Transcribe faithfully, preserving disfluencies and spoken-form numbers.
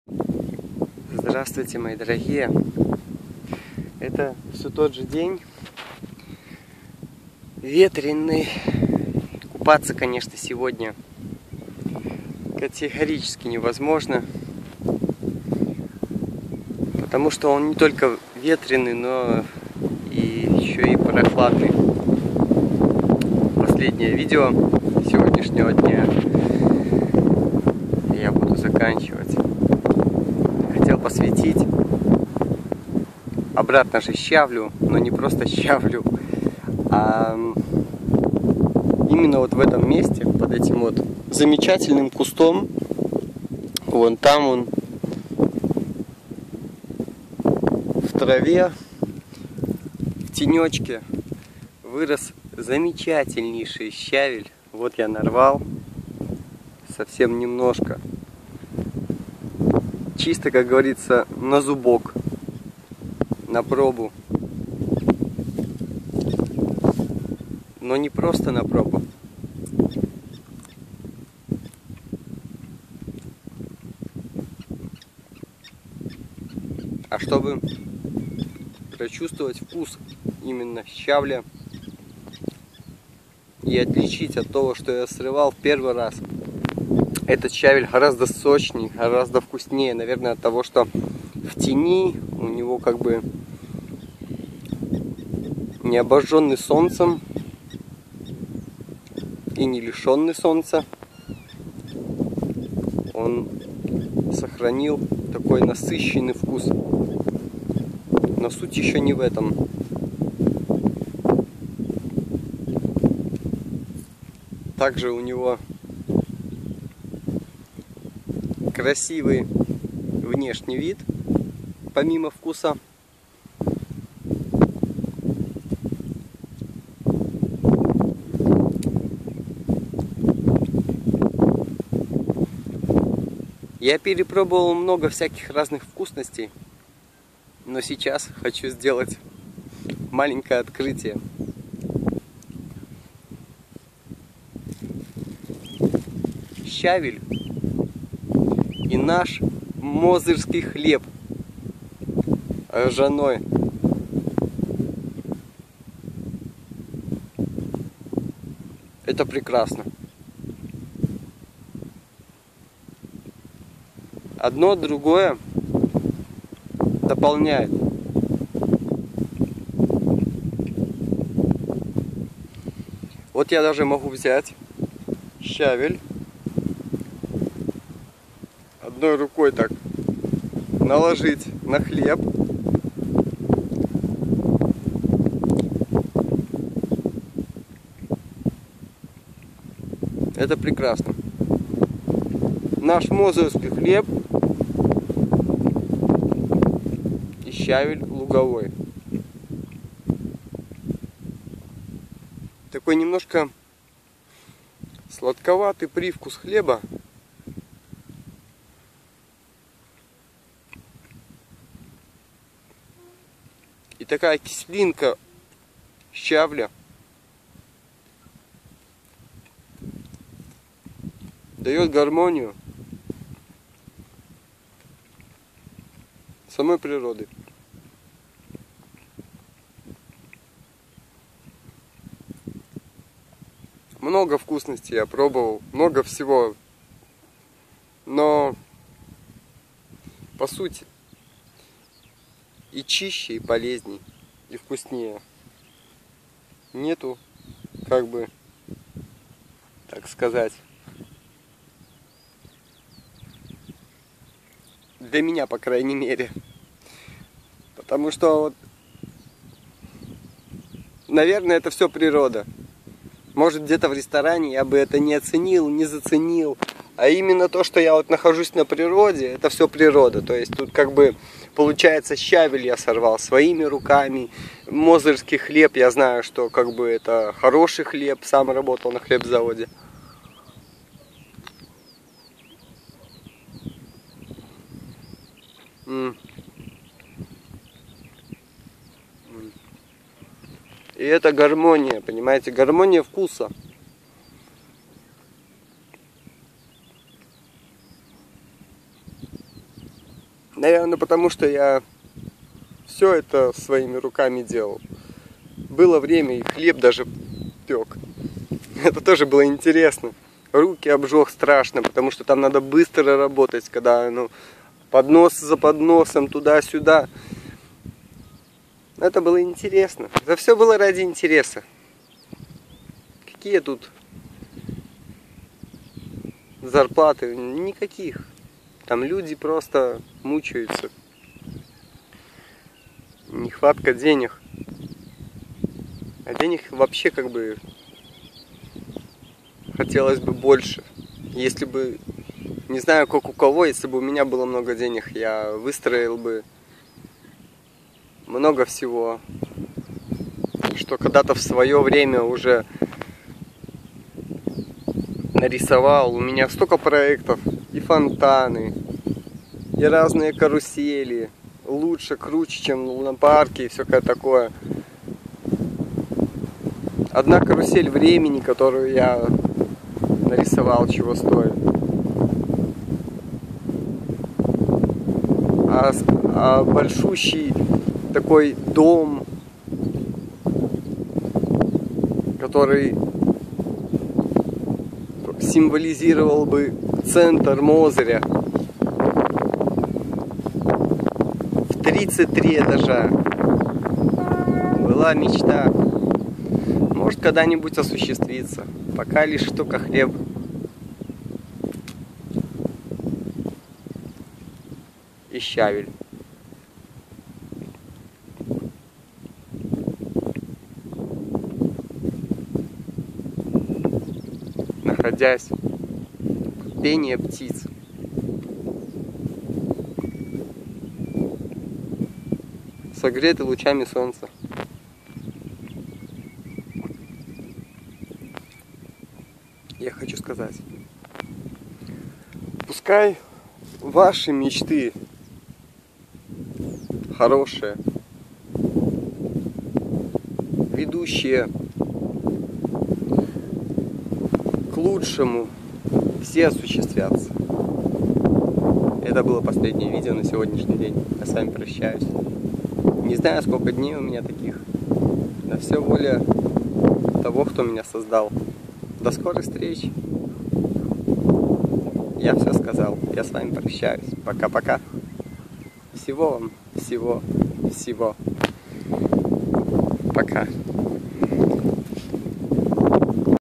Здравствуйте, мои дорогие! Это все тот же день, ветреный. Купаться, конечно, сегодня категорически невозможно, потому что он не только ветреный, но и еще и прохладный. Последнее видео сегодняшнего дня я буду заканчивать. Хотел посвятить обратно же щавлю, но не просто щавлю, а именно вот в этом месте, под этим вот замечательным кустом, вон там он в траве, в тенечке вырос замечательнейший щавель. Вот я нарвал совсем немножко, чисто, как говорится, на зубок, на пробу. Но не просто на пробу. А чтобы прочувствовать вкус именно щавля и отличить от того, что я срывал в первый раз. Этот щавель гораздо сочнее, гораздо вкуснее, наверное, от того, что в тени у него как бы не обожженный солнцем и не лишенный солнца. Он сохранил такой насыщенный вкус. Но суть еще не в этом. Также у него красивый внешний вид, помимо вкуса. Я перепробовал много всяких разных вкусностей, но сейчас хочу сделать маленькое открытие. Щавель и наш мозырский хлеб ржаной. Это прекрасно. Одно другое дополняет. Вот я даже могу взять щавель, одной рукой так наложить на хлеб, это прекрасно. Наш мозырский хлеб и щавель луговой. Такой немножко сладковатый привкус хлеба. И такая кислинка щавля дает гармонию самой природы. Много вкусностей я пробовал, много всего, но по сути и чище, и полезней, и вкуснее нету, как бы, так сказать, для меня, по крайней мере. Потому что, вот, наверное, это все природа. Может, где-то в ресторане я бы это не оценил, не заценил. А именно то, что я вот нахожусь на природе, это все природа. То есть тут как бы получается щавель я сорвал своими руками. Мозырский хлеб, я знаю, что как бы это хороший хлеб. Сам работал на хлебзаводе. М. И это гармония, понимаете, гармония вкуса. Наверное, потому что я все это своими руками делал. Было время и хлеб даже пек. Это тоже было интересно. Руки обжег страшно, потому что там надо быстро работать, когда ну, поднос за подносом, туда-сюда. Это было интересно. Это все было ради интереса. Какие тут зарплаты? Никаких. Там люди просто мучаются. Нехватка денег. А денег вообще как бы хотелось бы больше. Если бы, не знаю, как у кого, если бы у меня было много денег, я выстроил бы много всего, что когда-то в свое время уже нарисовал. У меня столько проектов, и фонтаны, и разные карусели, лучше, круче, чем в лунопарке, и всякое такое. Одна карусель времени, которую я нарисовал, чего стоит. А, а большущий такой дом, который символизировал бы центр Мозыря в тридцать три этажа. Была мечта. Может, когда-нибудь осуществится. Пока лишь только хлеб. И щавель. Находясь в пении птиц. Согретый лучами солнца. Я хочу сказать, пускай ваши мечты хорошие, ведущие к лучшему, все осуществятся. Это было последнее видео на сегодняшний день. Я с вами прощаюсь. Не знаю, сколько дней у меня таких. Но все воля того, кто меня создал. До скорой встречи. Я все сказал. Я с вами прощаюсь. Пока-пока. Всего вам. Всего. Всего. Пока.